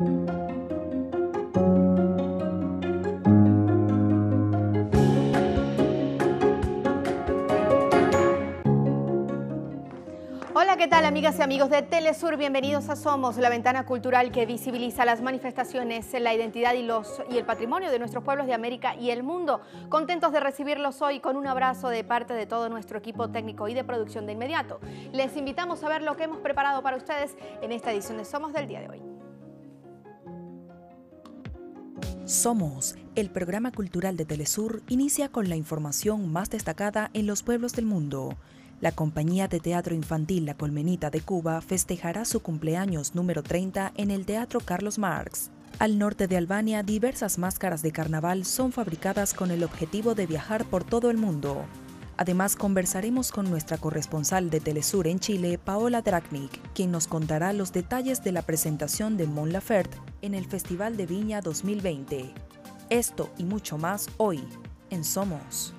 Hola, ¿qué tal, amigas y amigos de Telesur? Bienvenidos a Somos, la ventana cultural que visibiliza las manifestaciones, la identidad y el patrimonio de nuestros pueblos de América y el mundo. Contentos de recibirlos hoy con un abrazo de parte de todo nuestro equipo técnico y de producción de inmediato. Les invitamos a ver lo que hemos preparado para ustedes en esta edición de Somos del día de hoy. Somos, el programa cultural de Telesur, inicia con la información más destacada en los pueblos del mundo. La compañía de teatro infantil La Colmenita de Cuba festejará su cumpleaños número 30 en el Teatro Carlos Marx. Al norte de Albania, diversas máscaras de carnaval son fabricadas con el objetivo de viajar por todo el mundo. Además, conversaremos con nuestra corresponsal de Telesur en Chile, Paola Dragnik, quien nos contará los detalles de la presentación de Mon Laferte en el Festival de Viña 2020. Esto y mucho más hoy en Somos.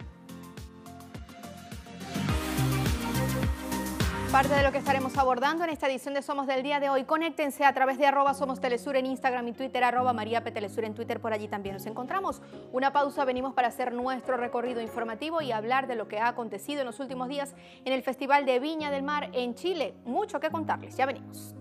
Parte de lo que estaremos abordando en esta edición de Somos del día de hoy. Conéctense a través de @SomosTelesur en Instagram y Twitter, @MariaPTelesur en Twitter, por allí también nos encontramos. Una pausa, venimos para hacer nuestro recorrido informativo y hablar de lo que ha acontecido en los últimos días en el Festival de Viña del Mar en Chile. Mucho que contarles, ya venimos.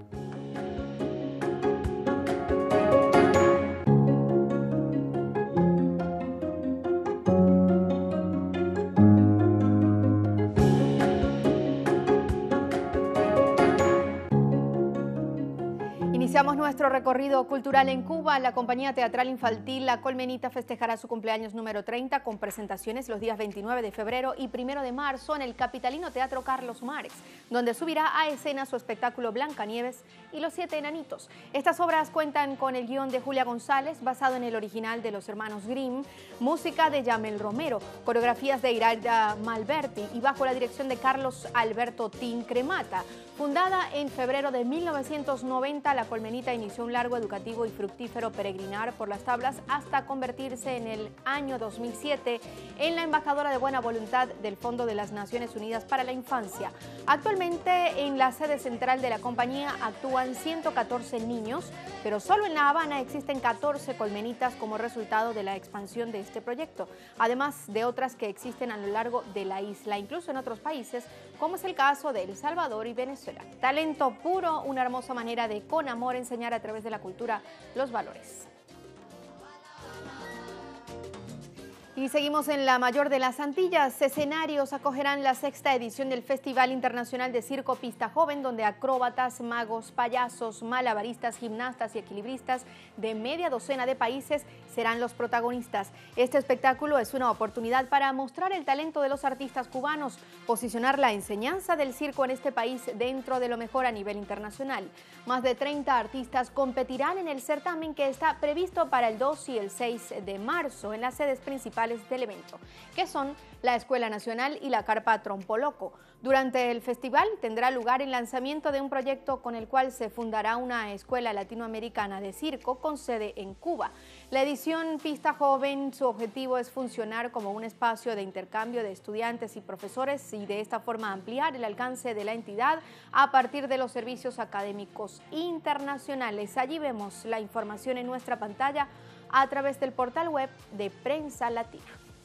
Iniciamos nuestro recorrido cultural en Cuba. La compañía teatral infantil La Colmenita festejará su cumpleaños número 30 con presentaciones los días 29 de febrero y 1 de marzo en el capitalino Teatro Carlos Marx, donde subirá a escena su espectáculo Blancanieves y los 7 enanitos. Estas obras cuentan con el guión de Julia González, basado en el original de los hermanos Grimm, música de Yamel Romero, coreografías de Iraida Malberti y bajo la dirección de Carlos Alberto Tin Cremata. Fundada en febrero de 1990, La Colmenita inició un largo, educativo y fructífero peregrinar por las tablas hasta convertirse en el año 2007 en la embajadora de buena voluntad del Fondo de las Naciones Unidas para la Infancia. Actualmente en la sede central de la compañía actúan 114 niños, pero solo en La Habana existen 14 colmenitas como resultado de la expansión de este proyecto, además de otras que existen a lo largo de la isla, incluso en otros países, como es el caso de El Salvador y Venezuela. Talento puro, una hermosa manera de, con amor, enseñar a través de la cultura los valores. Y seguimos en la mayor de las Antillas. Escenarios acogerán la 6ª edición del Festival Internacional de Circo Pista Joven, donde acróbatas, magos, payasos, malabaristas, gimnastas y equilibristas de media docena de países serán los protagonistas. Este espectáculo es una oportunidad para mostrar el talento de los artistas cubanos, posicionar la enseñanza del circo en este país dentro de lo mejor a nivel internacional. Más de 30 artistas competirán en el certamen, que está previsto para el 2 y el 6 de marzo en las sedes principales del evento, que son la Escuela Nacional y la Carpa Trompoloco. Durante el festival tendrá lugar el lanzamiento de un proyecto con el cual se fundará una escuela latinoamericana de circo con sede en Cuba. La edición Pista Joven, su objetivo es funcionar como un espacio de intercambio de estudiantes y profesores y de esta forma ampliar el alcance de la entidad a partir de los servicios académicos internacionales. Allí vemos la información en nuestra pantalla a través del portal web de Prensa Latina.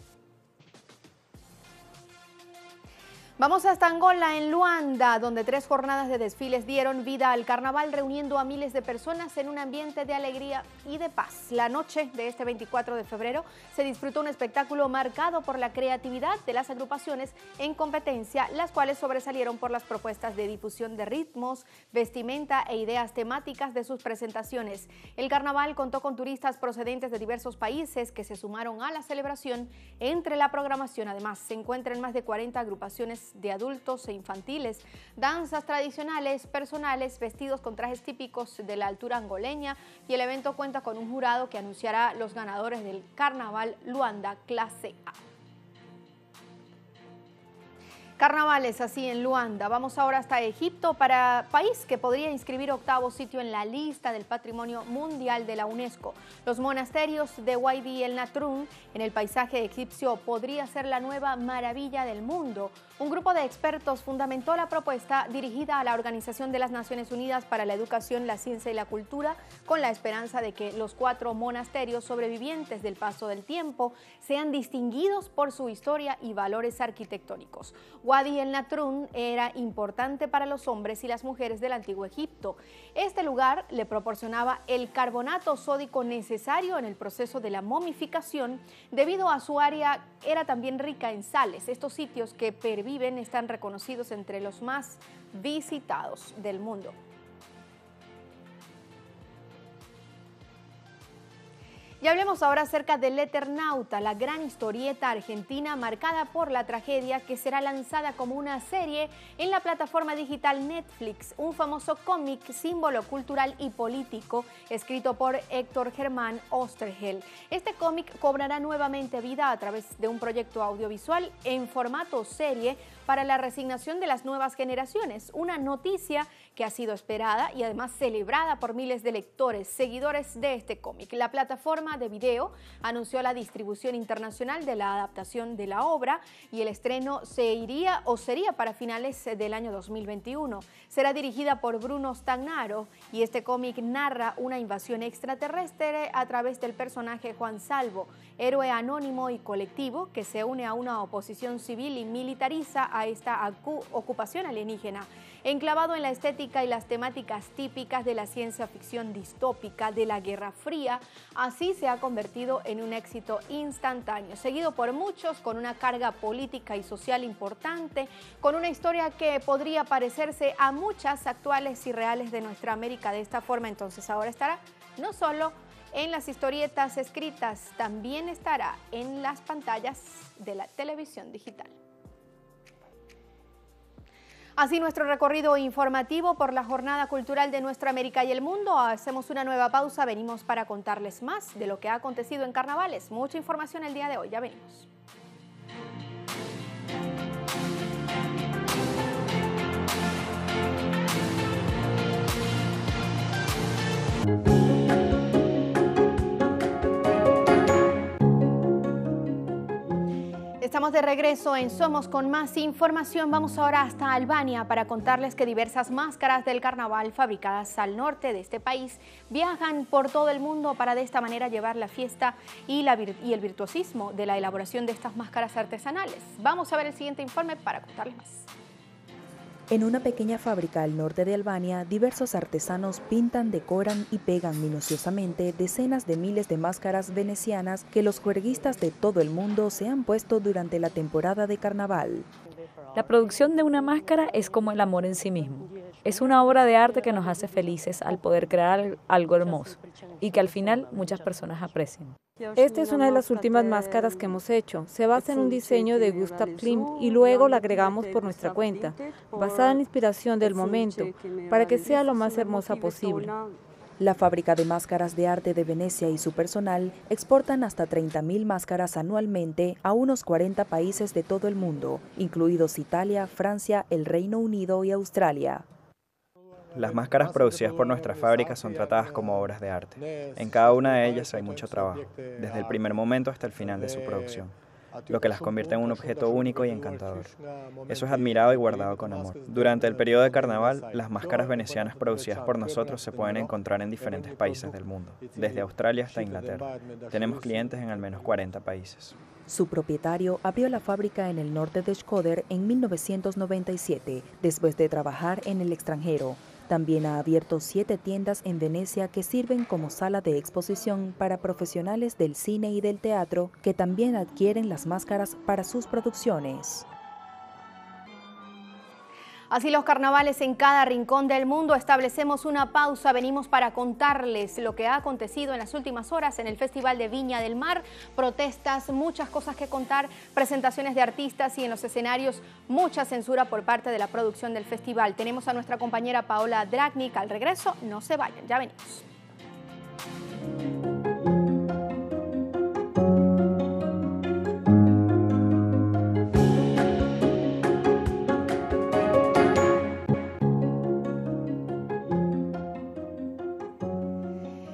Vamos hasta Angola, en Luanda, donde 3 jornadas de desfiles dieron vida al carnaval, reuniendo a miles de personas en un ambiente de alegría y de paz. La noche de este 24 de febrero se disfrutó un espectáculo marcado por la creatividad de las agrupaciones en competencia, las cuales sobresalieron por las propuestas de difusión de ritmos, vestimenta e ideas temáticas de sus presentaciones. El carnaval contó con turistas procedentes de diversos países que se sumaron a la celebración. Entre la programación, además, se encuentran más de 40 agrupaciones de adultos e infantiles, danzas tradicionales, personales, vestidos con trajes típicos de la altura angoleña, y el evento cuenta con un jurado que anunciará los ganadores del Carnaval Luanda Clase A. Carnavales así en Luanda. Vamos ahora hasta Egipto, país que podría inscribir 8º sitio en la lista del Patrimonio Mundial de la UNESCO. Los monasterios de Wadi el Natrun en el paisaje egipcio podría ser la nueva maravilla del mundo. Un grupo de expertos fundamentó la propuesta dirigida a la Organización de las Naciones Unidas para la Educación, la Ciencia y la Cultura, con la esperanza de que los 4 monasterios sobrevivientes del paso del tiempo sean distinguidos por su historia y valores arquitectónicos. Wadi el Natrun era importante para los hombres y las mujeres del antiguo Egipto. Este lugar le proporcionaba el carbonato sódico necesario en el proceso de la momificación, debido a su área era también rica en sales. Estos sitios que perviven están reconocidos entre los más visitados del mundo. Y hablemos ahora acerca del Eternauta, la gran historieta argentina marcada por la tragedia que será lanzada como una serie en la plataforma digital Netflix, un famoso cómic, símbolo cultural y político, escrito por Héctor Germán Oesterheld. Este cómic cobrará nuevamente vida a través de un proyecto audiovisual en formato serie para la resignación de las nuevas generaciones, una noticia que ha sido esperada y además celebrada por miles de lectores, seguidores de este cómic. La plataforma de video anunció la distribución internacional de la adaptación de la obra y el estreno sería para finales del año 2021. Será dirigida por Bruno Stagnaro y este cómic narra una invasión extraterrestre a través del personaje Juan Salvo, héroe anónimo y colectivo que se une a una oposición civil y militariza a esta ocupación alienígena. Enclavado en la estética y las temáticas típicas de la ciencia ficción distópica de la Guerra Fría, así se ha convertido en un éxito instantáneo, seguido por muchos, con una carga política y social importante, con una historia que podría parecerse a muchas actuales y reales de nuestra América. De esta forma, entonces, ahora estará no solo en las historietas escritas, también estará en las pantallas de la televisión digital. Así nuestro recorrido informativo por la Jornada Cultural de Nuestra América y el Mundo. Hacemos una nueva pausa, venimos para contarles más de lo que ha acontecido en Carnavales. Mucha información el día de hoy, ya venimos. Estamos de regreso en Somos con más información. Vamos ahora hasta Albania para contarles que diversas máscaras del carnaval fabricadas al norte de este país viajan por todo el mundo para de esta manera llevar la fiesta y el virtuosismo de la elaboración de estas máscaras artesanales. Vamos a ver el siguiente informe para contarles más. En una pequeña fábrica al norte de Albania, diversos artesanos pintan, decoran y pegan minuciosamente decenas de miles de máscaras venecianas que los juerguistas de todo el mundo se han puesto durante la temporada de carnaval. La producción de una máscara es como el amor en sí mismo. Es una obra de arte que nos hace felices al poder crear algo hermoso y que al final muchas personas aprecian. Esta es una de las últimas máscaras que hemos hecho. Se basa en un diseño de Gustav Klimt y luego la agregamos por nuestra cuenta, basada en la inspiración del momento, para que sea lo más hermosa posible. La fábrica de máscaras de arte de Venecia y su personal exportan hasta 30.000 máscaras anualmente a unos 40 países de todo el mundo, incluidos Italia, Francia, el Reino Unido y Australia. Las máscaras producidas por nuestra fábrica son tratadas como obras de arte. En cada una de ellas hay mucho trabajo, desde el primer momento hasta el final de su producción, lo que las convierte en un objeto único y encantador. Eso es admirado y guardado con amor. Durante el periodo de carnaval, las máscaras venecianas producidas por nosotros se pueden encontrar en diferentes países del mundo, desde Australia hasta Inglaterra. Tenemos clientes en al menos 40 países. Su propietario abrió la fábrica en el norte de Shkodër en 1997, después de trabajar en el extranjero. También ha abierto 7 tiendas en Venecia que sirven como sala de exposición para profesionales del cine y del teatro que también adquieren las máscaras para sus producciones. Así los carnavales en cada rincón del mundo. Establecemos una pausa, venimos para contarles lo que ha acontecido en las últimas horas en el Festival de Viña del Mar. Protestas, muchas cosas que contar, presentaciones de artistas y en los escenarios mucha censura por parte de la producción del festival. Tenemos a nuestra compañera Paola Dragnik al regreso. No se vayan, ya venimos.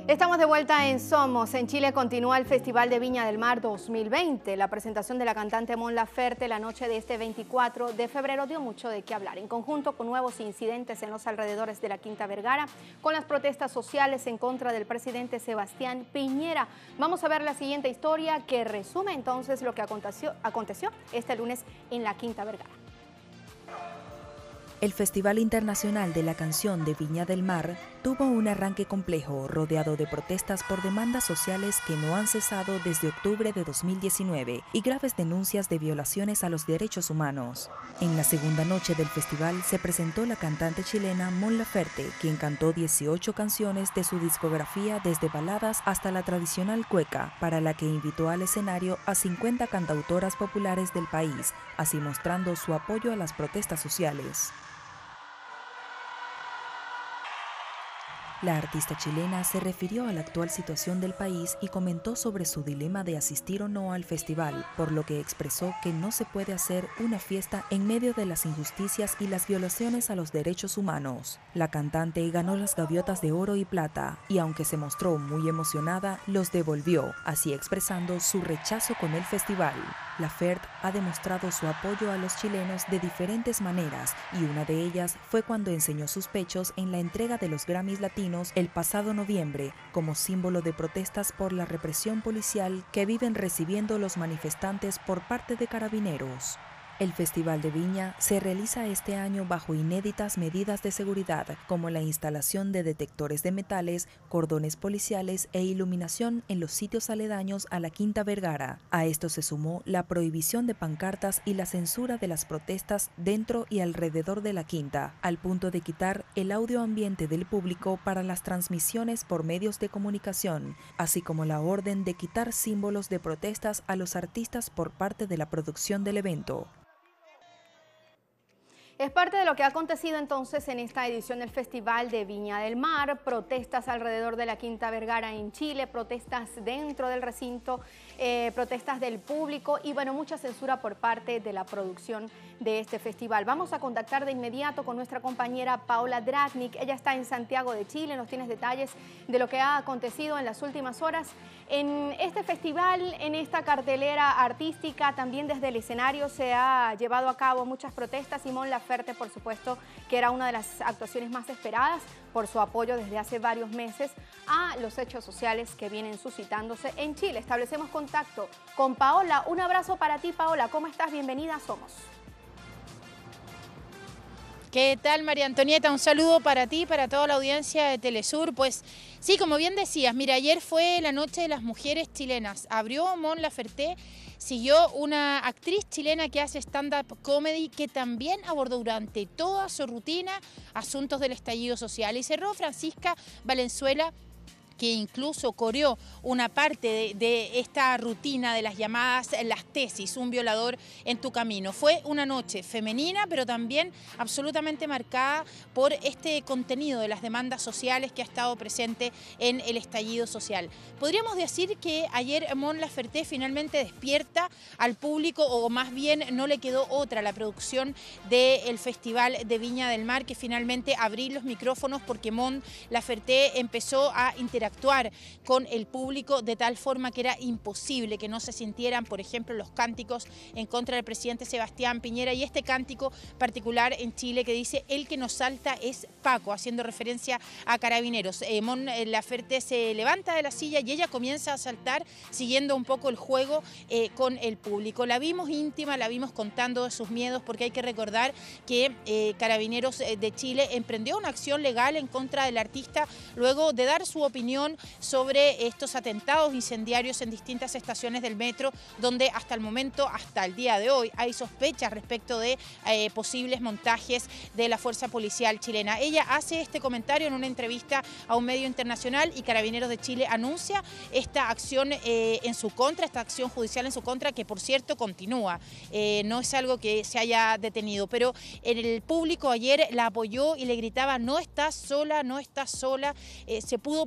Estamos de vuelta en Somos. En Chile continúa el Festival de Viña del Mar 2020. La presentación de la cantante Mon Laferte la noche de este 24 de febrero dio mucho de qué hablar, en conjunto con nuevos incidentes en los alrededores de la Quinta Vergara, con las protestas sociales en contra del presidente Sebastián Piñera. Vamos a ver la siguiente historia que resume entonces lo que aconteció este lunes en la Quinta Vergara. El Festival Internacional de la Canción de Viña del Mar tuvo un arranque complejo, rodeado de protestas por demandas sociales que no han cesado desde octubre de 2019 y graves denuncias de violaciones a los derechos humanos. En la segunda noche del festival se presentó la cantante chilena Mon Laferte, quien cantó 18 canciones de su discografía desde baladas hasta la tradicional cueca, para la que invitó al escenario a 50 cantautoras populares del país, así mostrando su apoyo a las protestas sociales. La artista chilena se refirió a la actual situación del país y comentó sobre su dilema de asistir o no al festival, por lo que expresó que no se puede hacer una fiesta en medio de las injusticias y las violaciones a los derechos humanos. La cantante ganó las gaviotas de oro y plata y, aunque se mostró muy emocionada, los devolvió, así expresando su rechazo con el festival. Laferte ha demostrado su apoyo a los chilenos de diferentes maneras y una de ellas fue cuando enseñó sus pechos en la entrega de los Grammys Latinos el pasado noviembre, como símbolo de protestas por la represión policial que viven recibiendo los manifestantes por parte de carabineros. El Festival de Viña se realiza este año bajo inéditas medidas de seguridad, como la instalación de detectores de metales, cordones policiales e iluminación en los sitios aledaños a la Quinta Vergara. A esto se sumó la prohibición de pancartas y la censura de las protestas dentro y alrededor de la Quinta, al punto de quitar el audio ambiente del público para las transmisiones por medios de comunicación, así como la orden de quitar símbolos de protestas a los artistas por parte de la producción del evento. Es parte de lo que ha acontecido entonces en esta edición del Festival de Viña del Mar, protestas alrededor de la Quinta Vergara en Chile, protestas dentro del recinto, protestas del público y bueno, mucha censura por parte de la producción de este festival. Vamos a contactar de inmediato con nuestra compañera Paola Dragnik. Ella está en Santiago de Chile, nos tiene detalles de lo que ha acontecido en las últimas horas en este festival, en esta cartelera artística. También desde el escenario se ha llevado a cabo muchas protestas. Mon Laferte, por supuesto, que era una de las actuaciones más esperadas por su apoyo desde hace varios meses a los hechos sociales que vienen suscitándose en Chile. Establecemos contacto con Paola. Un abrazo para ti, Paola. ¿Cómo estás? Bienvenida a Somos. ¿Qué tal, María Antonieta? Un saludo para ti, para toda la audiencia de Telesur. Pues sí, como bien decías, mira, ayer fue la Noche de las Mujeres Chilenas. Abrió Mon Laferte, siguió una actriz chilena que hace stand-up comedy que también abordó durante toda su rutina asuntos del estallido social. Y cerró Francisca Valenzuela, que incluso coreó una parte de esta rutina de las llamadas las tesis, un violador en tu camino. Fue una noche femenina, pero también absolutamente marcada por este contenido de las demandas sociales que ha estado presente en el estallido social. Podríamos decir que ayer Mon Laferte finalmente despierta al público, o más bien no le quedó otra, la producción del Festival de Viña del Mar, que finalmente abrir los micrófonos porque Mon Laferte empezó a interactuar con el público de tal forma que era imposible que no se sintieran, por ejemplo, los cánticos en contra del presidente Sebastián Piñera y este cántico particular en Chile que dice "el que nos salta es Paco", haciendo referencia a carabineros. Mon Laferte se levanta de la silla y ella comienza a saltar siguiendo un poco el juego con el público. La vimos íntima, la vimos contando de sus miedos, porque hay que recordar que Carabineros de Chile emprendió una acción legal en contra del artista luego de dar su opinión sobre estos atentados incendiarios en distintas estaciones del metro, donde hasta el momento, hasta el día de hoy, hay sospechas respecto de posibles montajes de la fuerza policial chilena. Ella hace este comentario en una entrevista a un medio internacional y Carabineros de Chile anuncia esta acción en su contra, esta acción judicial en su contra, que por cierto continúa. No es algo que se haya detenido, pero el público ayer la apoyó y le gritaba "no estás sola, no estás sola". Se pudo por primera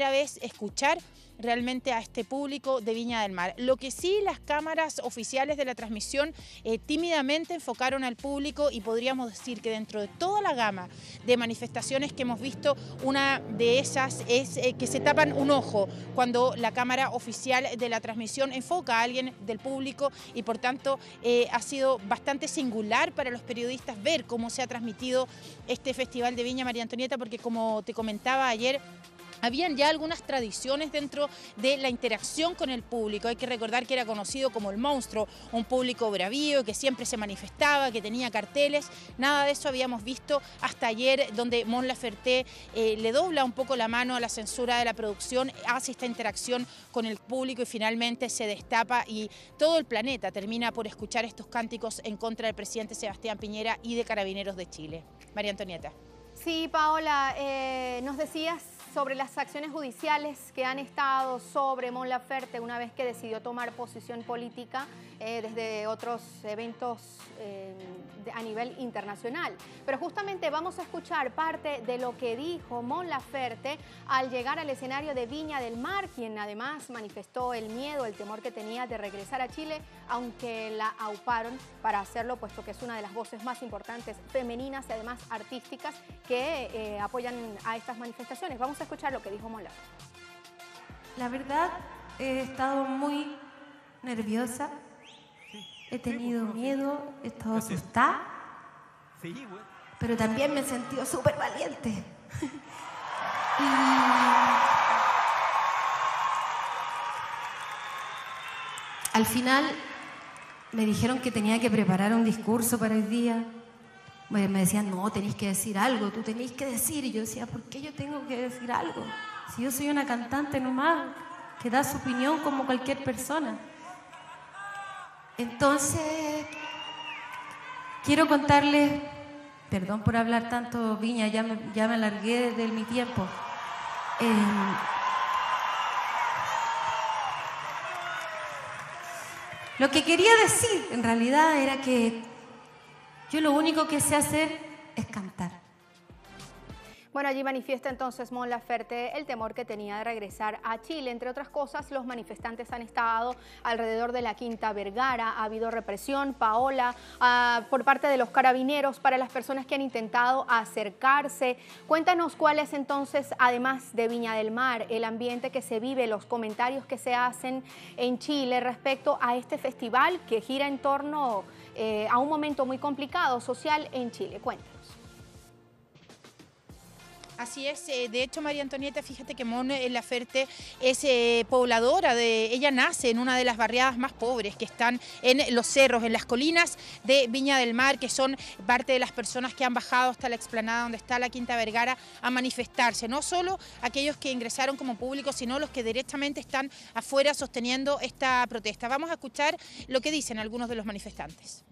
primera vez escuchar realmente a este público de Viña del Mar. Lo que sí, las cámaras oficiales de la transmisión tímidamente enfocaron al público, y podríamos decir que dentro de toda la gama de manifestaciones que hemos visto, una de esas es que se tapan un ojo cuando la cámara oficial de la transmisión enfoca a alguien del público, y por tanto ha sido bastante singular para los periodistas ver cómo se ha transmitido este Festival de Viña, María Antonieta, porque como te comentaba ayer, habían ya algunas tradiciones dentro de la interacción con el público. Hay que recordar que era conocido como el monstruo, un público bravío que siempre se manifestaba, que tenía carteles. Nada de eso habíamos visto hasta ayer, donde Mon Laferte le dobla un poco la mano a la censura de la producción, hace esta interacción con el público y finalmente se destapa, y todo el planeta termina por escuchar estos cánticos en contra del presidente Sebastián Piñera y de Carabineros de Chile. María Antonieta. Sí, Paola, nos decías sobre las acciones judiciales que han estado sobre Mon Laferte una vez que decidió tomar posición política desde otros eventos a nivel internacional. Pero justamente vamos a escuchar parte de lo que dijo Mon Laferte al llegar al escenario de Viña del Mar, quien además manifestó el miedo, el temor que tenía de regresar a Chile, aunque la auparon para hacerlo, puesto que es una de las voces más importantes femeninas y además artísticas que apoyan a estas manifestaciones. Vamos a escuchar lo que dijo Mon Laferte. La verdad, he estado muy nerviosa, he tenido miedo, he estado asustada, pero también me he sentido súper valiente. Y al final me dijeron que tenía que preparar un discurso para hoy día. Me decían, no, tenéis que decir algo, tú tenéis que decir. Y yo decía, ¿por qué yo tengo que decir algo? Si yo soy una cantante nomás, que da su opinión como cualquier persona. Entonces, quiero contarles, perdón por hablar tanto, Viña, ya me alargué de mi tiempo. Lo que quería decir, en realidad, era que yo lo único que sé hacer es cantar. Bueno, allí manifiesta entonces Mon Laferte el temor que tenía de regresar a Chile. Entre otras cosas, los manifestantes han estado alrededor de la Quinta Vergara. Ha habido represión, Paola, por parte de los carabineros para las personas que han intentado acercarse. Cuéntanos cuál es entonces, además de Viña del Mar, el ambiente que se vive, los comentarios que se hacen en Chile respecto a este festival que gira en torno a un momento muy complicado social en Chile. Cuéntanos. Así es, de hecho María Antonieta, fíjate que Mon Laferte es pobladora, ella nace en una de las barriadas más pobres que están en los cerros, en las colinas de Viña del Mar, que son parte de las personas que han bajado hasta la explanada donde está la Quinta Vergara a manifestarse, no solo aquellos que ingresaron como público, sino los que directamente están afuera sosteniendo esta protesta. Vamos a escuchar lo que dicen algunos de los manifestantes.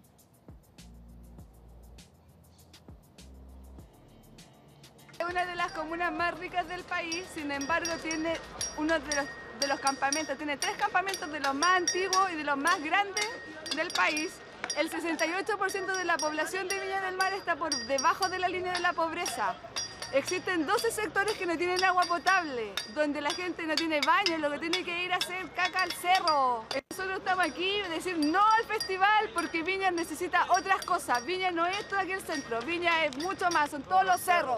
Es una de las comunas más ricas del país, sin embargo tiene uno de los campamentos, tiene 3 campamentos de los más antiguos y de los más grandes del país. El 68% de la población de Viña del Mar está por debajo de la línea de la pobreza. Existen 12 sectores que no tienen agua potable, donde la gente no tiene baño, lo que tiene que ir a hacer caca al cerro. Nosotros estamos aquí a decir no al festival porque Viña necesita otras cosas. Viña no es todo aquí el centro, Viña es mucho más, son todos los cerros.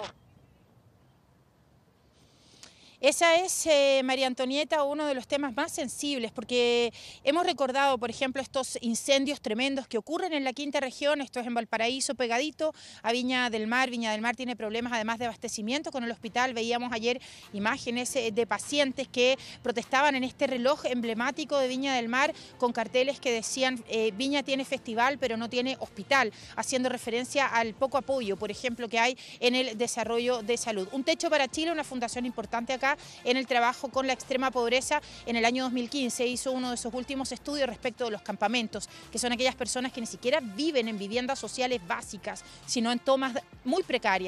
Esa es, María Antonieta, uno de los temas más sensibles, porque hemos recordado, por ejemplo, estos incendios tremendos que ocurren en la quinta región. Esto es en Valparaíso, pegadito a Viña del Mar. Viña del Mar tiene problemas además de abastecimiento con el hospital. Veíamos ayer imágenes de pacientes que protestaban en este reloj emblemático de Viña del Mar con carteles que decían Viña tiene festival pero no tiene hospital, haciendo referencia al poco apoyo, por ejemplo, que hay en el desarrollo de salud. Un Techo para Chile, una fundación importante acá en el trabajo con la extrema pobreza, en el año 2015 hizo uno de sus últimos estudios respecto de los campamentos, que son aquellas personas que ni siquiera viven en viviendas sociales básicas, sino en tomas muy precarias.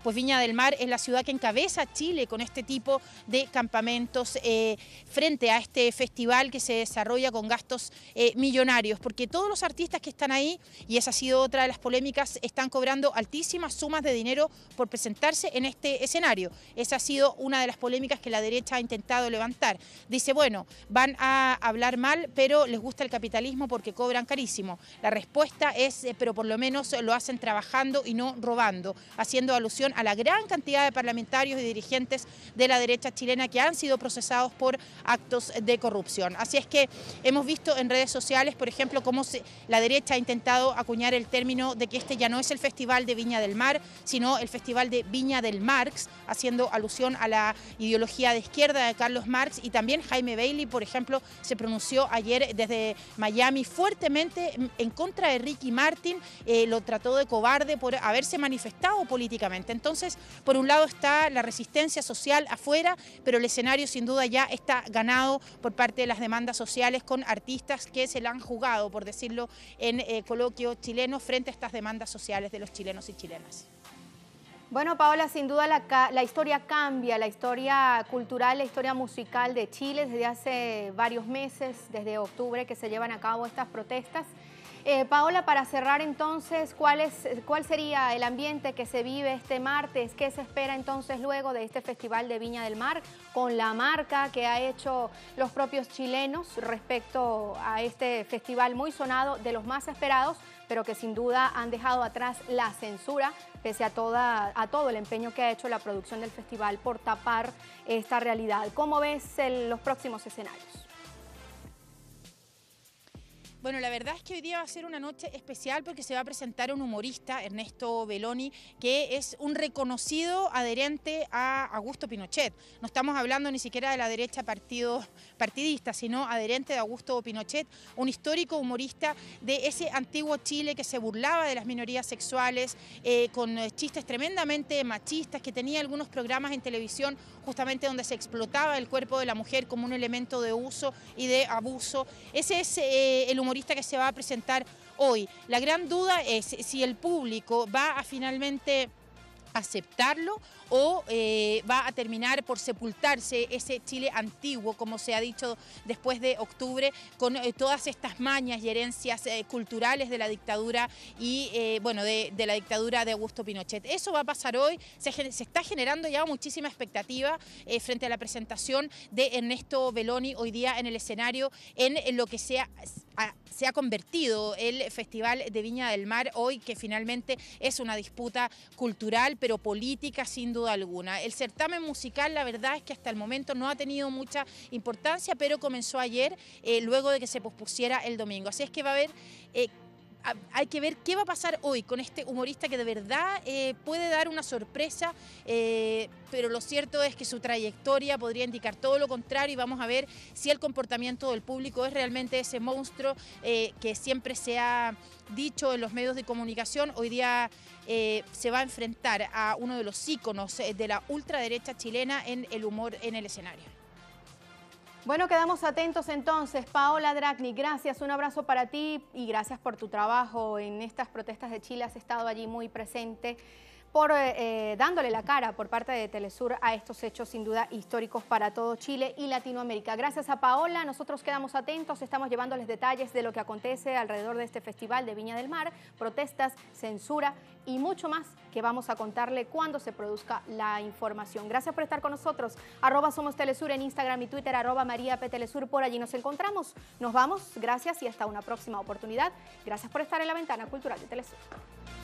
pues Viña del Mar es la ciudad que encabeza Chile con este tipo de campamentos frente a este festival que se desarrolla con gastos millonarios, porque todos los artistas que están ahí, y esa ha sido otra de las polémicas, están cobrando altísimas sumas de dinero por presentarse en este escenario. Esa ha sido una de las polémicas que la derecha ha intentado levantar. Dice, bueno, van a hablar mal, pero les gusta el capitalismo porque cobran carísimo. La respuesta es, pero por lo menos lo hacen trabajando y no robando, haciendo alusión a la gran cantidad de parlamentarios y dirigentes de la derecha chilena que han sido procesados por actos de corrupción. Así es que hemos visto en redes sociales, por ejemplo, cómo la derecha ha intentado acuñar el término de que este ya no es el Festival de Viña del Mar, sino el Festival de Viña del Marx, haciendo alusión a la ideología de izquierda de Carlos Marx, y también Jaime Bailey, por ejemplo, se pronunció ayer desde Miami fuertemente en contra de Ricky Martin, lo trató de cobarde por haberse manifestado políticamente. Entonces, por un lado está la resistencia social afuera, pero el escenario sin duda ya está ganado por parte de las demandas sociales con artistas que se la han jugado, por decirlo en coloquio chileno, frente a estas demandas sociales de los chilenos y chilenas. Bueno, Paola, sin duda la historia cambia, la historia cultural, la historia musical de Chile desde hace varios meses, desde octubre que se llevan a cabo estas protestas. Paola, para cerrar entonces, ¿cuál sería el ambiente que se vive este martes? ¿Qué se espera entonces luego de este Festival de Viña del Mar con la marca que ha hecho los propios chilenos respecto a este festival muy sonado, de los más esperados, pero que sin duda han dejado atrás la censura, pese a todo el empeño que ha hecho la producción del festival por tapar esta realidad? ¿Cómo ves los próximos escenarios? Bueno, la verdad es que hoy día va a ser una noche especial porque se va a presentar un humorista, Ernesto Belloni, que es un reconocido adherente a Augusto Pinochet. No estamos hablando ni siquiera de la derecha partidista, sino adherente de Augusto Pinochet, un histórico humorista de ese antiguo Chile que se burlaba de las minorías sexuales, con chistes tremendamente machistas, que tenía algunos programas en televisión justamente donde se explotaba el cuerpo de la mujer como un elemento de uso y de abuso. Ese es el humorista que se va a presentar hoy. La gran duda es si el público va a finalmente aceptarlo o va a terminar por sepultarse ese Chile antiguo, como se ha dicho después de octubre, con todas estas mañas y herencias culturales de la dictadura y bueno, de la dictadura de Augusto Pinochet. Eso va a pasar hoy. Se está generando ya muchísima expectativa frente a la presentación de Ernesto Belloni hoy día en el escenario, en lo que se ha convertido el Festival de Viña del Mar hoy, que finalmente es una disputa cultural, pero política sin duda alguna. El certamen musical, la verdad es que hasta el momento no ha tenido mucha importancia, pero comenzó ayer, luego de que se pospusiera el domingo. Así es que va a haber... hay que ver qué va a pasar hoy con este humorista que de verdad puede dar una sorpresa, pero lo cierto es que su trayectoria podría indicar todo lo contrario, y vamos a ver si el comportamiento del público es realmente ese monstruo que siempre se ha dicho en los medios de comunicación. Hoy día se va a enfrentar a uno de los íconos de la ultraderecha chilena en el humor en el escenario. Bueno, quedamos atentos entonces. Paola Dragni, gracias, un abrazo para ti y gracias por tu trabajo en estas protestas de Chile. Has estado allí muy presente, por dándole la cara por parte de Telesur a estos hechos sin duda históricos para todo Chile y Latinoamérica. Gracias a Paola, nosotros quedamos atentos, estamos llevándoles detalles de lo que acontece alrededor de este Festival de Viña del Mar, protestas, censura y mucho más que vamos a contarle cuando se produzca la información. Gracias por estar con nosotros. @SomosTelesur en Instagram y Twitter, @MariaPTelesur, por allí nos encontramos. Nos vamos, gracias y hasta una próxima oportunidad. Gracias por estar en la ventana cultural de Telesur.